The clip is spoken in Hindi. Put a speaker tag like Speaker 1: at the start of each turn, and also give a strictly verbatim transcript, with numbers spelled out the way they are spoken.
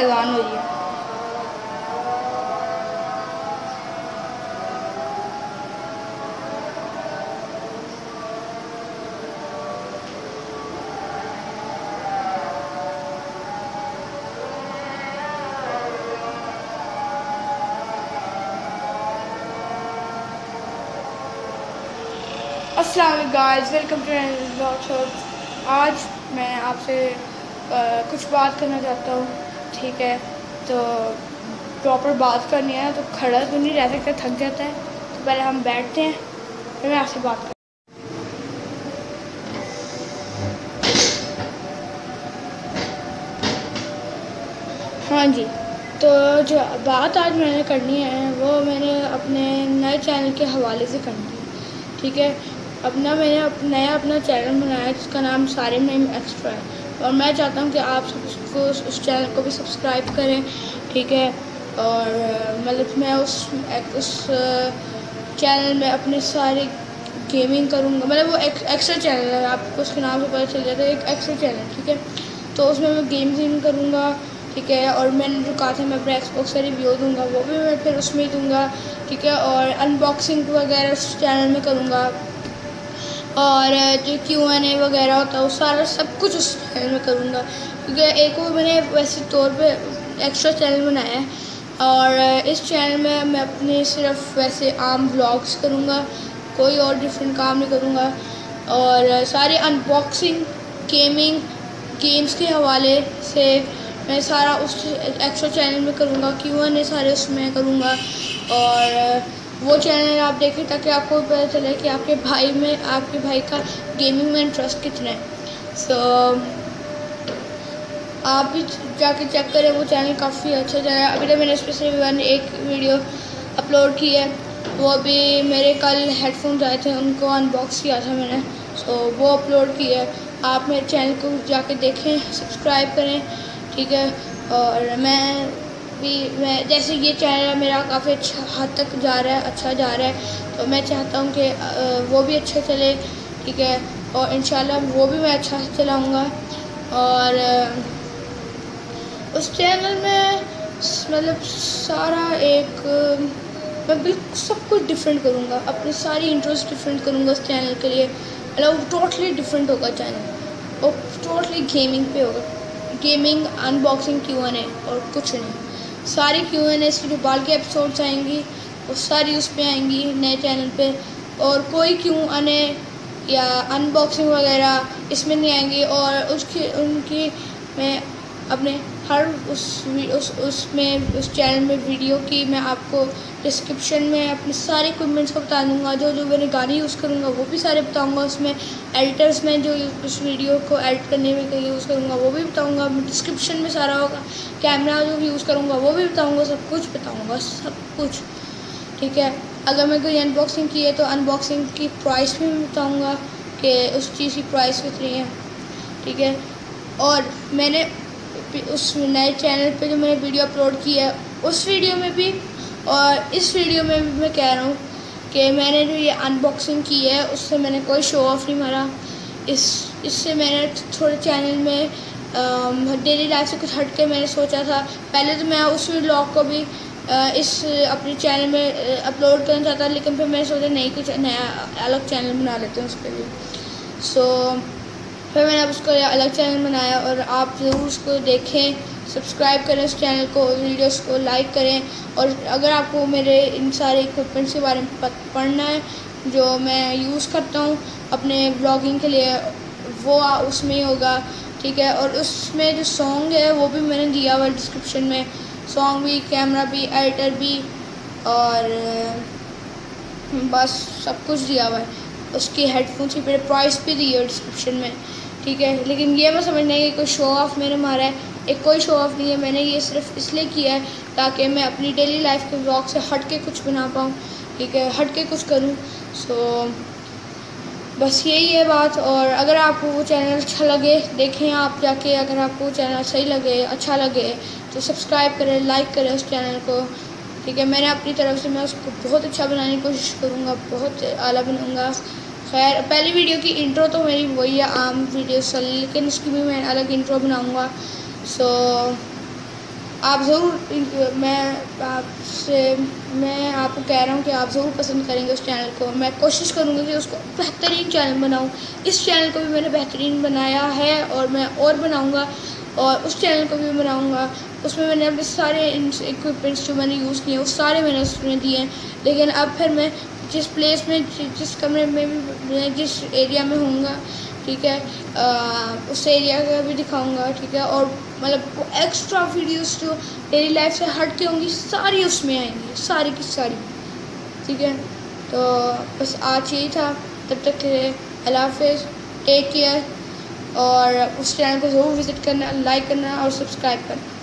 Speaker 1: अजान हो रही है। अस्सलाम वालेकुम guys, welcome to blog shorts. आज मैं आपसे कुछ बात करना चाहता हूँ, ठीक है। तो प्रॉपर बात करनी है तो खड़ा तो नहीं रह सकता, थक जाता है। तो पहले हम बैठते हैं, फिर मैं आपसे बात कर। हाँ जी, तो जो बात आज मैंने करनी है वो मैंने अपने नए चैनल के हवाले से करनी है, ठीक है। अपना मैंने अप, नया अपना चैनल बनाया है जिसका नाम सारिमनेम एक्स्ट्रा है, और मैं चाहता हूँ कि आप सब उसको उस चैनल को भी सब्सक्राइब करें, ठीक है। और मतलब मैं उस उस चैनल में अपने सारे गेमिंग करूँगा, मतलब वो एक एक्स्ट्रा चैनल है, आपको उसके नाम से पता चल जाता है, एक एक्स्ट्रा चैनल, ठीक है। तो उसमें मैं गेमिंग करूँगा, ठीक है। और मैंने जो कहा था मैं अपने एक्सबॉक्स का रिव्यू दूँगा वो भी मैं फिर उसमें ही दूँगा, ठीक है। और अनबॉक्सिंग वगैरह उस चैनल में करूँगा, और जो क्यू एन ए वगैरह होता है वो सारा सब कुछ उस चैनल में करूँगा, क्योंकि एक वो मैंने वैसे तौर पे एक्स्ट्रा चैनल बनाया है। और इस चैनल में मैं अपने सिर्फ वैसे आम व्लॉग्स करूँगा, कोई और डिफरेंट काम नहीं करूँगा। और सारे अनबॉक्सिंग गेमिंग गेम्स के हवाले से मैं सारा उस एक्स्ट्रा चैनल में करूँगा, क्यू एन ए सारे उसमें करूँगा। और वो चैनल आप देखें ताकि आपको पता चले कि आपके भाई में आपके भाई का गेमिंग में इंटरेस्ट कितना है। सो so, आप भी जाके चेक करें, वो चैनल काफ़ी अच्छा चैनल है। अभी तक मैंने इस पर सिर्फ मैंने एक वीडियो अपलोड की है, वो अभी मेरे कल हेडफोन्स आए थे उनको अनबॉक्स किया था मैंने, सो so, वो अपलोड की है। आप मेरे चैनल को जाके देखें, सब्सक्राइब करें, ठीक है। और मैं भी मैं जैसे ये चैनल मेरा काफ़ी अच्छा हद तक जा रहा है, अच्छा जा रहा है, तो मैं चाहता हूँ कि वो भी अच्छा चले, ठीक है। और इंशाल्लाह वो भी मैं अच्छा चलाऊँगा। और उस चैनल में मतलब सारा एक मैं बिल्कुल सब कुछ डिफरेंट करूँगा, अपनी सारी इंटरेस्ट डिफरेंट करूँगा उस चैनल के लिए। मतलब टोटली डिफरेंट होगा चैनल, और टोटली गेमिंग पे होगा, gaming unboxing Q N A और कुछ नहीं। सारी क्यू एन ए की जो बाल के एपिसोड्स आएंगी वो सारी उस पर आएंगी नए चैनल पे, और कोई क्यू एन ए या अनबॉक्सिंग वगैरह इसमें नहीं आएंगी। और उसकी उनकी मैं अपने हर उस उस उसमें उस चैनल में वीडियो की मैं आपको डिस्क्रिप्शन में अपने सारे इक्विपमेंट्स को बता दूंगा, जो जो मैंने गाने यूज़ करूँगा वो भी सारे बताऊंगा। उसमें एडिटर्स में जो उस वीडियो को एडिट करने में यूज़ करूँगा वो भी बताऊंगा, डिस्क्रिप्शन में सारा होगा। कैमरा जो यूज़ करूँगा वो भी बताऊँगा, सब कुछ बताऊँगा, सब कुछ, ठीक है। अगर मैं कोई अनबॉक्सिंग की है तो अनबॉक्सिंग की प्राइस भी मैं बताऊँगा कि उस चीज़ की प्राइस कितनी है, ठीक है। और मैंने उस नए चैनल पे जो मैंने वीडियो अपलोड की है उस वीडियो में भी और इस वीडियो में भी मैं कह रहा हूँ कि मैंने जो ये अनबॉक्सिंग की है उससे मैंने कोई शो ऑफ नहीं मारा। इस इससे मैंने थोड़े चैनल में डेली लाइफ से कुछ हट के मैंने सोचा था। पहले तो मैं उस व्लॉग को भी आ, इस अपने चैनल में अपलोड करना चाहता, लेकिन फिर मैंने सोचा नहीं कुछ नया अलग चैनल बना लेते हैं उसके लिए। सो so, फिर मैंने अब उसको अलग चैनल बनाया, और आप ज़रूर उसको देखें, सब्सक्राइब करें उस चैनल को, वीडियोस को लाइक करें। और अगर आपको मेरे इन सारे इक्विपमेंट्स के बारे में पढ़ना है जो मैं यूज़ करता हूँ अपने ब्लॉगिंग के लिए, वो उसमें ही होगा, ठीक है। और उसमें जो सॉन्ग है वो भी मैंने दिया हुआ डिस्क्रिप्शन में, सॉन्ग भी, कैमरा भी, एडिटर भी, और बस सब कुछ दिया हुआ है। उसकी हेडफोन्स की मैंने प्राइस भी दी है डिस्क्रिप्शन में, ठीक है। लेकिन ये मैं समझ नहीं कि कोई शो ऑफ मैंने मारा है, एक कोई शो ऑफ नहीं है। मैंने ये सिर्फ इसलिए किया है ताकि मैं अपनी डेली लाइफ के व्लॉग से हट के कुछ बना पाऊँ, ठीक है, हट के कुछ करूँ। सो बस यही है बात। और अगर आपको वो चैनल अच्छा लगे देखें आप जाके, अगर आपको वो चैनल सही लगे, अच्छा लगे तो सब्सक्राइब करें, लाइक करें उस चैनल को, ठीक है। मैंने अपनी तरफ से मैं उसको बहुत अच्छा बनाने की कोशिश करूँगा, बहुत आला बनाऊँगा। खैर पहली वीडियो की इंट्रो तो मेरी वही है, आम वीडियो चल, लेकिन उसकी भी मैं अलग इंट्रो बनाऊँगा। सो आप ज़रूर, मैं आपसे मैं आपको कह रहा हूँ कि आप ज़रूर पसंद करेंगे उस चैनल को। मैं कोशिश करूँगी कि उसको बेहतरीन चैनल बनाऊँ। इस चैनल को भी मैंने बेहतरीन बनाया है और मैं और बनाऊँगा, और उस चैनल को भी बनाऊँगा। उसमें मैंने अपने सारे इक्विपमेंट्स जो मैंने यूज़ किए वो सारे मैंने उसमें दिए हैं। लेकिन अब फिर मैं जिस प्लेस में, जिस कमरे में भी, मैं जिस एरिया में होऊंगा, ठीक है, आ, उस एरिया का भी दिखाऊंगा, ठीक है। और मतलब एक्स्ट्रा वीडियोस जो डेली लाइफ से हट के होंगी सारी उसमें आएंगी, सारी की सारी, ठीक है। तो बस आज यही था। तब तक के लिए अल्लाह हाफिज़, टेक केयर, और उस चैनल को ज़रूर विज़िट करना, लाइक करना और सब्सक्राइब करना।